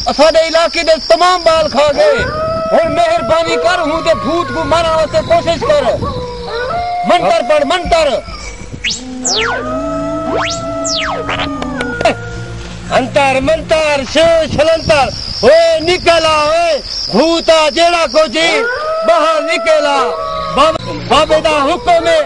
असाडे इलाके दे तमाम बाल खा गए। हुण मेहरबानी कर हूं ते भूत को मारन वास्ते कोशिश कर। मंतर पढ़ मंतर। अंतर मंतर शेष छलंतर। ओए निकला ओए भूता जेड़ा को जी बाहर निकला। बाबे दा हुक्म है।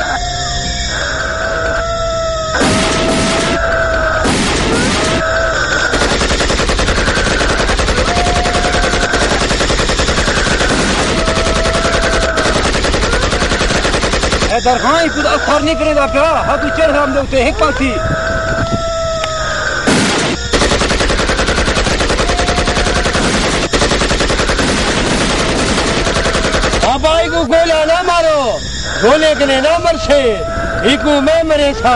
दरखां कुछ असर नहीं करेगा क्या? हाँ तू चढ़ हम लोग एक पासी बाबाई को गोला ना मारो। गोले के लिए ना मरसे इकू मैं मरे था।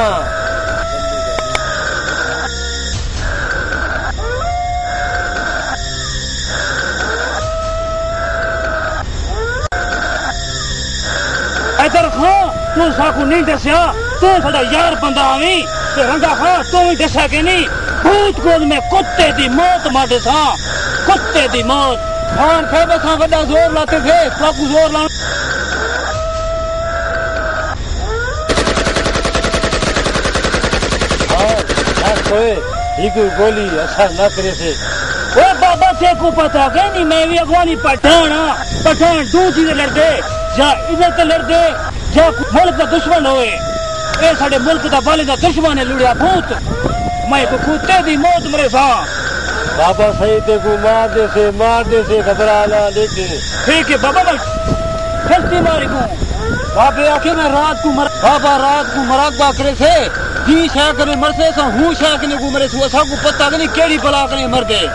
तू साकू नहीं दसिया तू साडा यार बंदा आवी ते रंगा खा तू ही दसा के नहीं। भूत गोद में कुत्ते दी मौत माटे सा कुत्ते दी मौत। खान थे बसा बड़ा जोर लाते थे साकू जोर ला एक गोली ऐसा न करे से। ओ बाबा से को पता के नहीं मैं भी अगवानी पठान पठान दो चीजें लड़ते या इधर तो लड़ते या मुल्क का दुश्मन होए। ए साडे मुल्क दा बाले दा दुश्मन है लुड़िया भूत। मैं को कुत्ते दी मौत मरे सा। बाबा सही ते को मार दे से घबरा ना लेकिन ठीक है बाबा मैं फस्ती मारी को। बाबे आखे मैं रात को मर बाबा रात को मराकबा करे से जी शा करे मरसे सा हूं शा कने को मरे सो सा को पता नहीं केड़ी बला कने मर दे।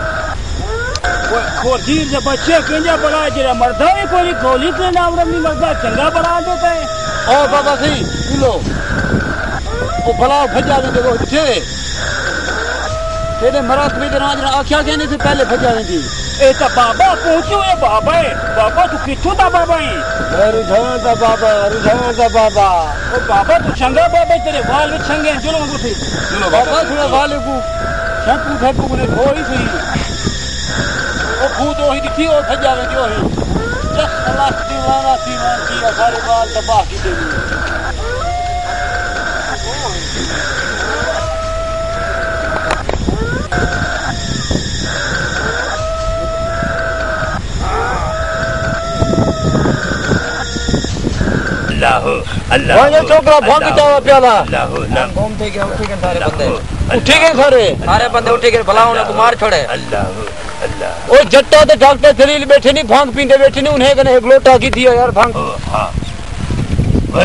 और जीर जब बच्चे केंजा बड़ा जरा मरदा है कोई गोली के नाम रमी मरदा चंगा बना देता है। ओ बाबा सही सुनो वो बला भजा दे देखो छे तेरे मरात में राज ना आख्या कहने से पहले भजा दे दी। ए ता बाबा पूछो ए बाबा है बाबा तू किथों दा बाबा है? मैं रुझान दा बाबा। ओ बाबा तू चंगा बाबा तेरे वाल में छंगे चलो उठी चलो बाबा थोड़ा वाले को शंकू ठेकू ने थोड़ी सही ओ भूत ओही दिखी ओ भजावे जो है जस अल्लाह दीवाना की सारे बाल तबाह की देवी। अल्लाह अल्लाह ये छोकरा भाग जावा प्याला अल्लाह ना घूम थे के उठी के सारे बंदे उठी के सारे बंदे उठी के भला उन्हें को मार छोड़े। अल्लाह अल्लाह ओ जट्टा ते डॉक्टर जलील बैठे नहीं भांग पींदे बैठे नहीं उन्हें कने एक लोटा की दिया यार भांग। हां ओए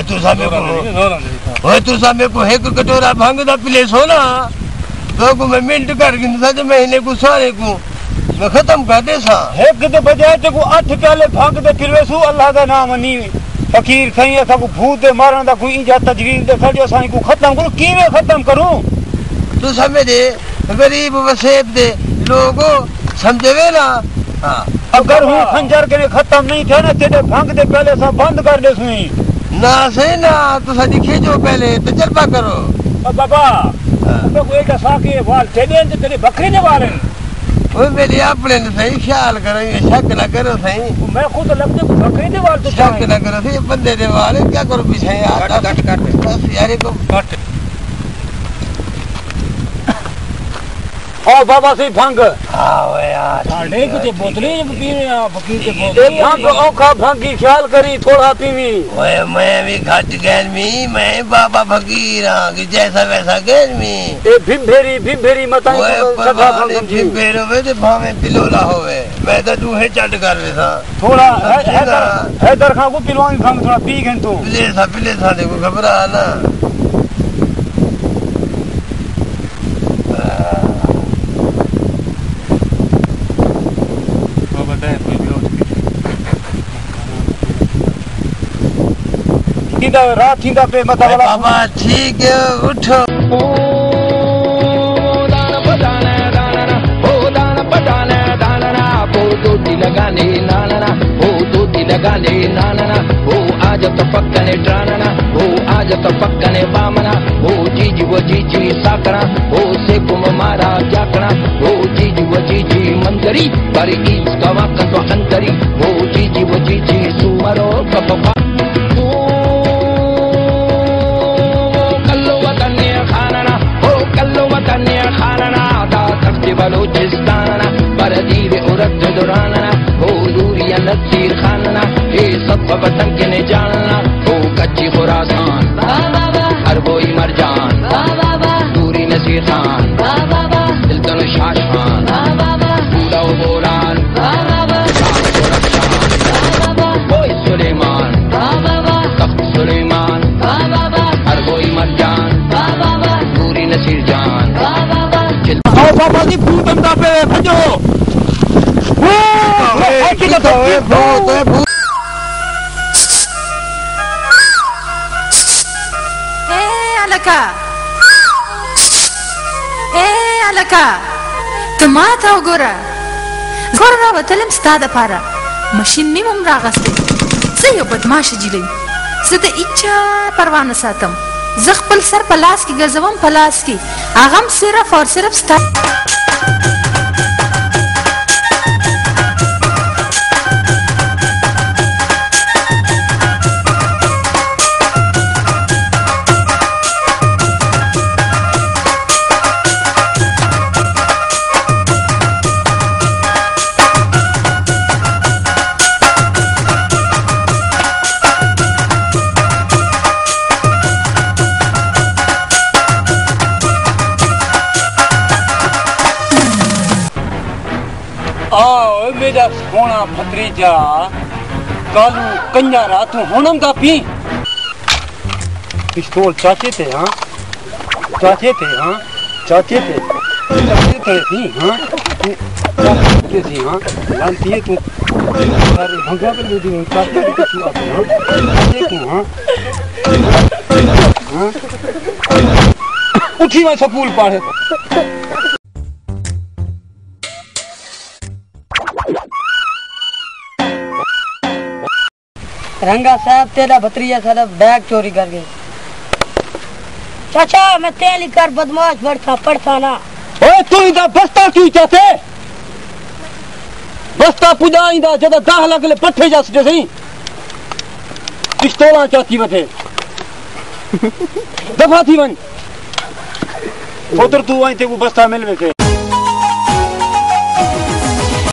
तू सामे को एक कटोरा भांग दा पिले सोना तो को मैं मिनट कर गिन सज महीने को सारे को मैं खत्म कर दे सा। एक दे बजाय ते को 8 प्याले भांग दे फिरवे सु अल्लाह दा नाम नी फकीर सही असा को भूत दे मारन दा कोई इजा तजवीज दे खड़ियो साई को खत्म करो कीवे खत्म करूं। तू समझ दे गरीब वसेब दे लोगो समझवे ना। हां अगर हूं खंजर के खत्म नहीं थे ना तेरे भांग दे पहले सब बंद कर दे सुई ना सही ना तू सदी खींचो पहले तजर्बा करो। बाबा तो कोई का साके वाल तेरे ते तेरे बकरी ने वालन ओए मेरी अपने ने सही ख्याल करो ये शक ना करो सही। मैं खुद लगते को बकरी ने वाल तो शक ना करो सही बंदे दे वाल क्या करो पीछे यार कट बस यार को कट। ओ बाबा से भंग हां यार साडे को ते बोतले पी रहे हैं फकीर के बोतले भंग औखा भंगी ख्याल करी थोड़ा पीवी। ओए मैं भी घट गैल में मैं बाबा फकीर हां कि जैसा वैसा गैल में ए भिंभेरी मताई सदा भंग भिंभेर होवे ते भावे पिलोला होवे मैं तो तू है चट कर रे सा थोड़ा हैदर खां को पिलवाई भंग थोड़ा पी गन तो पिले सा देखो घबरा ना। रात थींदा पे मता वाला बाबा ठीक है उठो। ओ दाना दाना ओ दूधी लगाने नाना ओ दूधी लगाने नाना ओ आज तो पक्कने ट्रानना ओ आज तो पक्कने बामना ओ जीजी वो जीजी साकरा ओ से कुम मारा जाकना ओ जीजी वो जीजी अंतरी पर ईस कवा कंदो अंतरी वो जी सुमरो कपा बलूचिस्तानना बरदीर उरत दुरानना हो दूरिया नसीर खानना हे सब वतन के ने जानना हो कच्ची खुरासान हर कोई मरजान दूरी नसीर खान दिलतन शाह खान बूढ़ा बोरान कोई सुलेमान तख्त सुलेमान हर कोई मरजान दूरी नसीर जान बाबा जी फूल बंदा पे भजो अलका तुम आता हो गोरा गोरा वतलम स्तादा पारा मशीन में मुमरा गस्ते सही बदमाश जिले सते इच्छा परवाना सातम जख्पल सर पलास की गजवम पलास की आगम सिर्फ और सिर्फ स्टा आओ मेरा सोना भत्रीजा कालू कन्या रातू होनम का पी पिस्तौल चाचे थे हाँ चाचे थे थी हाँ चाचे थी हाँ लालती है तू अरे भंगा पे दे दी चाचे के तू आते हाँ चाचे तू हाँ हाँ उठी मैं स्कूल पढ़े रंगा साहब तेरा भत्रीजा सारा बैग चोरी कर गए। चाचा मैं तेल कर बदमाश पढ़ता ना। ओए तू इधर बस्ता क्यों चाहते? बस्ता पुजा इधर जब 10 लाख ले पट्टे जा सके सही पिस्तौला चाहती बथे दफा थी वन उधर तू आई थे वो बस्ता मिल में थे